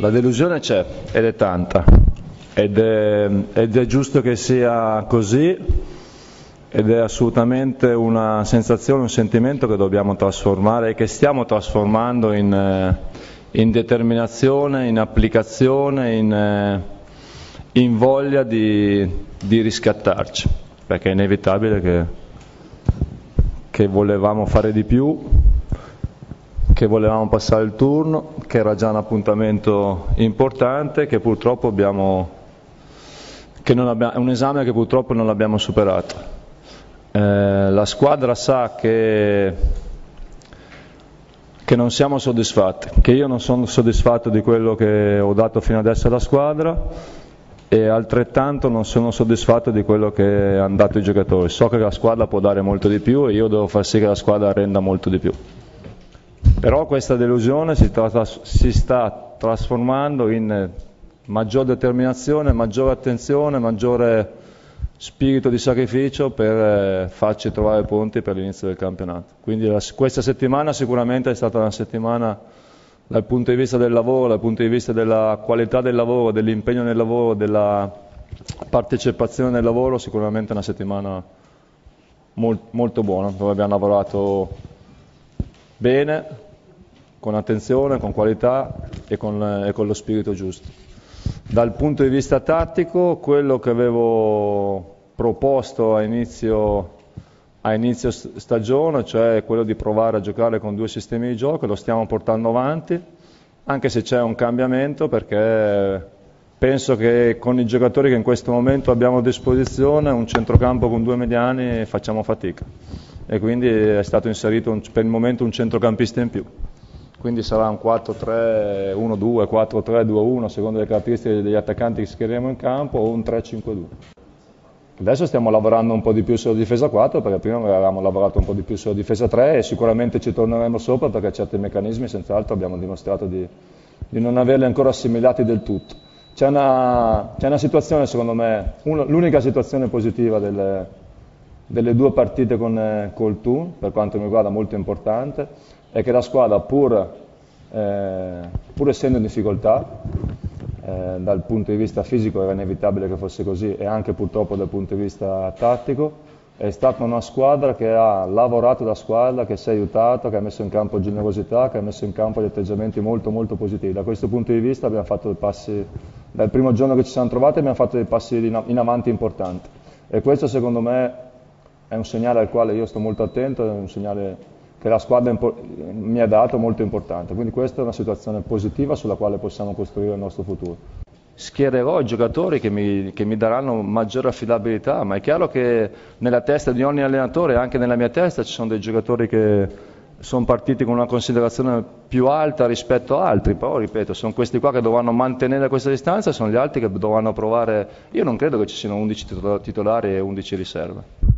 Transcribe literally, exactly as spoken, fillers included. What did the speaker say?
La delusione c'è ed è tanta ed è, ed è giusto che sia così ed è assolutamente una sensazione, un sentimento che dobbiamo trasformare e che stiamo trasformando in, in determinazione, in applicazione, in, in voglia di, di riscattarci, perché è inevitabile che, che volevamo fare di più, che volevamo passare il turno, che era già un appuntamento importante, che purtroppo abbiamo, che non abbiamo, è un esame che purtroppo non abbiamo superato. Eh, la squadra sa che, che non siamo soddisfatti, che io non sono soddisfatto di quello che ho dato fino adesso alla squadra e altrettanto non sono soddisfatto di quello che hanno dato i giocatori. So che la squadra può dare molto di più e io devo far sì che la squadra renda molto di più. Però questa delusione si, tra, si sta trasformando in maggior determinazione, maggiore attenzione, maggiore spirito di sacrificio per eh, farci trovare punti per l'inizio del campionato. Quindi la, questa settimana sicuramente è stata una settimana dal punto di vista del lavoro, dal punto di vista della qualità del lavoro, dell'impegno nel lavoro, della partecipazione nel lavoro, sicuramente una settimana molt, molto buona, dove abbiamo lavorato bene, con attenzione, con qualità e con, e con lo spirito giusto. Dal punto di vista tattico, quello che avevo proposto a inizio, a inizio stagione, cioè quello di provare a giocare con due sistemi di gioco, lo stiamo portando avanti, anche se c'è un cambiamento, perché penso che con i giocatori che in questo momento abbiamo a disposizione, un centrocampo con due mediani facciamo fatica. E quindi è stato inserito un, per il momento un centrocampista in più. Quindi sarà un quattro tre uno due, quattro tre due uno, secondo le caratteristiche degli attaccanti che schiereremo in campo, o un tre cinque due. Adesso stiamo lavorando un po' di più sulla difesa quattro, perché prima avevamo lavorato un po' di più sulla difesa tre e sicuramente ci torneremo sopra, perché certi meccanismi senz'altro abbiamo dimostrato di, di non averli ancora assimilati del tutto. C'è una, c'è una situazione, secondo me, l'unica situazione positiva delle, delle due partite con col Thun, per quanto mi riguarda molto importante, è che la squadra, pur, eh, pur essendo in difficoltà, eh, dal punto di vista fisico era inevitabile che fosse così, e anche purtroppo dal punto di vista tattico, è stata una squadra che ha lavorato da squadra, che si è aiutata, che ha messo in campo generosità, che ha messo in campo degli atteggiamenti molto molto positivi. Da questo punto di vista abbiamo fatto dei passi, dal primo giorno che ci siamo trovati abbiamo fatto dei passi in avanti importanti, e questo secondo me è un segnale al quale io sto molto attento, è un segnale che la squadra mi ha dato molto importante, quindi questa è una situazione positiva sulla quale possiamo costruire il nostro futuro. Schiererò i giocatori che mi, che mi daranno maggiore affidabilità, ma è chiaro che nella testa di ogni allenatore, anche nella mia testa, ci sono dei giocatori che sono partiti con una considerazione più alta rispetto a altri, però ripeto, sono questi qua che dovranno mantenere questa distanza, sono gli altri che dovranno provare. Io non credo che ci siano undici titolari e undici riserve.